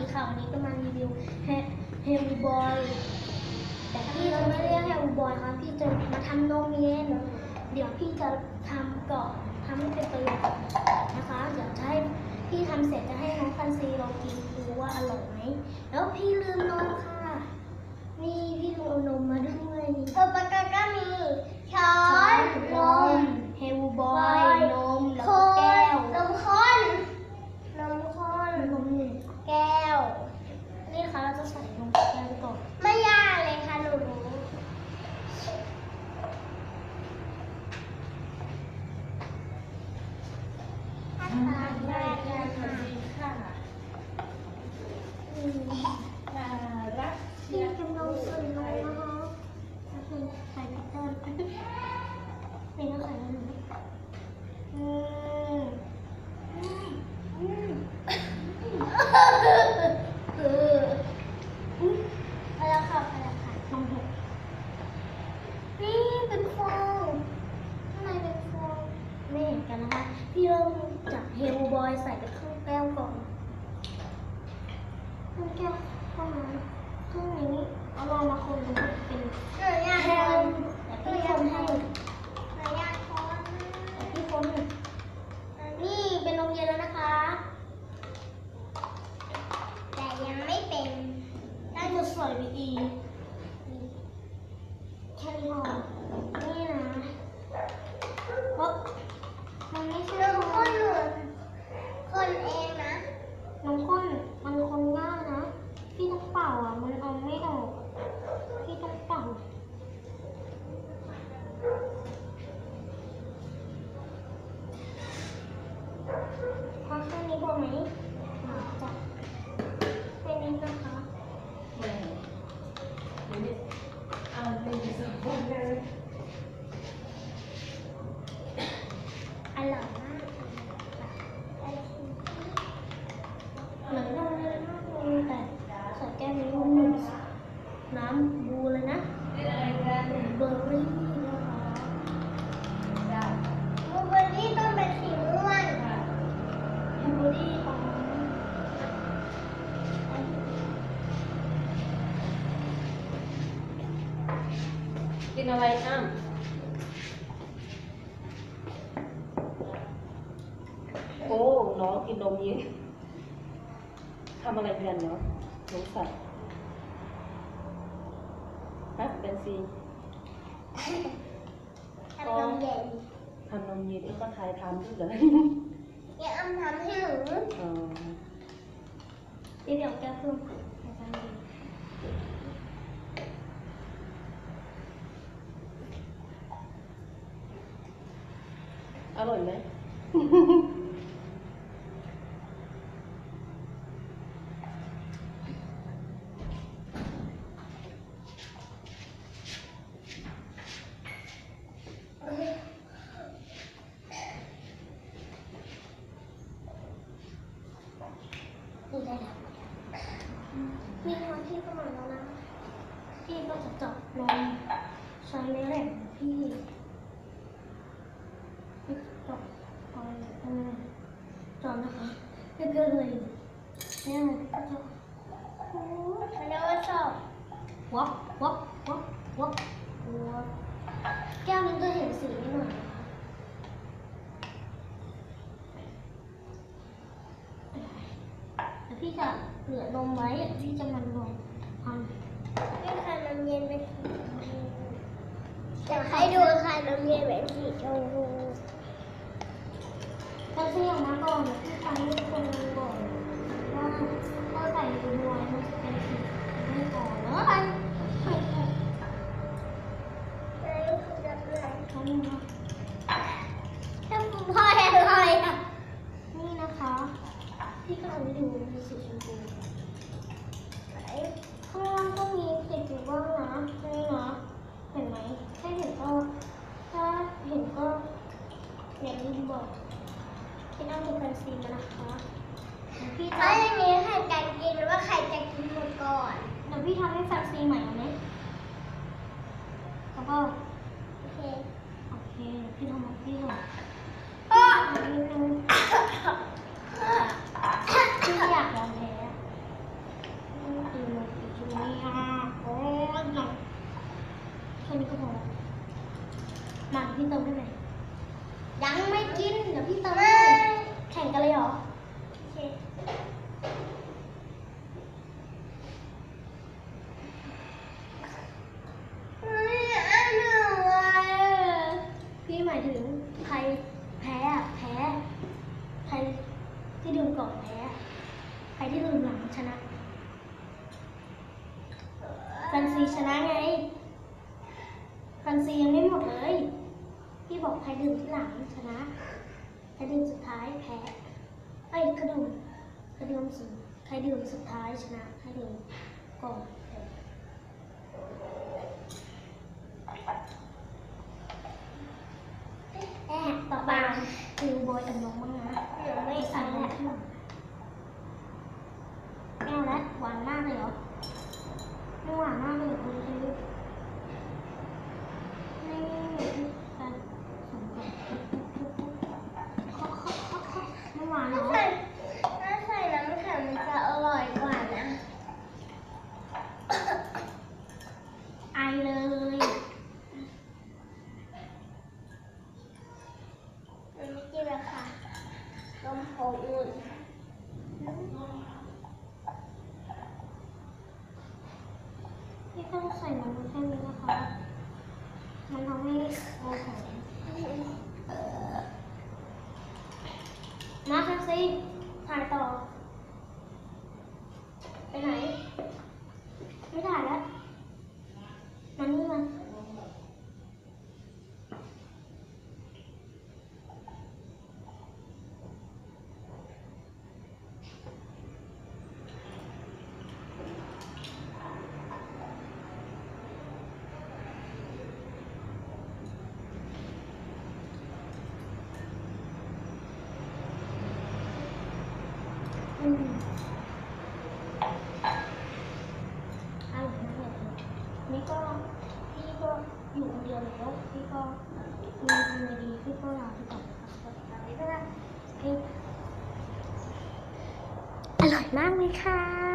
ดีค่ะวันนี้ก็มารีวิวเฮลบอยแต่พี่จะไม่เรียกเฮลบอยค่ะพี่จะมาทำนมเย็นเดี๋ยวพี่จะทำก่อนทำให้เป็นตัวอย่างนะคะเดี๋ยวจะให้พี่ทำเสร็จจะให้น้องฟันซีลองกินดูว่าอร่อยไหมแล้วพี่ลืมนมค่ะนี่พี่ลืมเอานมมาด้วยอุปกรณ์ก็มีช้อนนมเฮลบอยนมแล้วก็แก้วนมข้นนมหนึ่งแก้วนี่นะคะเราจะใส่นมแก้วก่อนไม่ยากเลยค่ะหนูรู้พี่กำลังใส่นมนะคะใส่พิเตอร์นี่ก็ใส่นมพลังค่ะนมหกนี่เป็นฟองข้างในเป็นฟองไม่เห็นกันนะคะพี่เริ่มจากเฮลบอยใส่ไปครึ่งแก้วก่อนครึ่งแก้วประมาณครึ่งนี้เอาลองมาคนดูเป็นแฮมแต่พี่คนให้แต่พี่คนนี่เป็นนมเย็นแล้วนะคะแต่ยังไม่เป็นน่าจะใส่ไปอีกแค่นี้พอนี่นะเพราะมันไม่ใช่นมข้นคนเองนะนมข้นมันคนง่ายนะพี่ต้องเป่ามันเอาไม่ออกพี่ต้องเป่าพอแค่นี้พอไหมจับแค่นี้นะคะอร่อยมากเหมือนนมเลยมากเลยแต่ใส่แก้วนี้มันหนึ่งน้ำบูเลยนะเบอร์รี่นะคะบลูเบอร์รี่ต้องเป็นสีม่วงบลูเบอร์รี่ของกินอะไรอ้ำโอ้น้องกินนมเย็นทำอะไรกันเนาะสงสัยฮะเป็นซีทำนมเย็นทำนมเย็นแล้วก็ทายทำด้วยเหรออย่าอ้ำทำให้หนูอ๋อเดี๋ยวแก้วเพิ่มอร่อยไหมนี่ได้แล้วมีคนที่เข้ามาแล้วนะพี่ก็จะจับนมใช้ไม้แหลมพี่จับไปจอดนะคะพี่ก็เลยเนี่ยก็จะเขาเรียกว่าชอบวับแก้วนี้จะเห็นสีนิดหน่อยนะคะแต่พี่จะเหลือนมไว้พี่จะมันลงพี่ทานนมเย็นเป็นสีจะให้ดูค่ะนมเย็นเป็นสีชมพูเราเสี่ยงมาก่อนพี่ทำให้ทุกคนดูก่อนว่าถ้าใส่ดูบอยมันจะเป็นสีไม่ก่อนเลยถ้าคุณพ่ออะไรนี่นะคะพี่ก็เอาไปดูเป็นสีชมพูข้างล่างก็มีติดอยู่บ้างนะนี่นะเห็นไหมถ้าเห็นก็อย่าลืมบอกพี่ต้องดูกันซีมานะคะพี่จะอย่างนี้ใครกันกินหรือว่าใครจะกินหมดก่อนเดี๋ยวพี่ทำให้แฟนซีใหม่เอาไหมแล้วก็โอเคพี่ทำพี่ทำนิดนึงพี่อยากลองแพ้ชนะแฟนซีชนะไงแฟนซียังไม่หมดเลย พี่บอกใครดื่มที่หลังชนะใครดื่มสุดท้ายแพ้เอ้ยใครดื่มสุดท้ายชนะใครดื่มก่อนต่อไปฟิวบอยกับน้องบ้างนะไม่ใส่แล้วแก้วแล้วหวานมากเลยเหรอไม่หวานมากเลยคุณคิวนี่กันสองคนไม่หวานเหรอถ้าใส่น้ำแข็งมันจะอร่อยกว่านะไอเลยมันไม่กินแล้วค่ะนมผงอุ่นพี่ต้องใส่น้ำแค่นี้นะคะ มันทำให้โมโหมาค่ะสิถ่ายต่อ ไปไหน ไม่ถ่ายแล้วมันนี่มันอร่อยมากเลยนี่ก็พี่ก็อยู่คนเดียวแล้วพี่ก็มีทำไงดีพี่ก็ลาไปก่อนนะคะตอนนี้ก็ได้อร่อยมากเลยค่ะ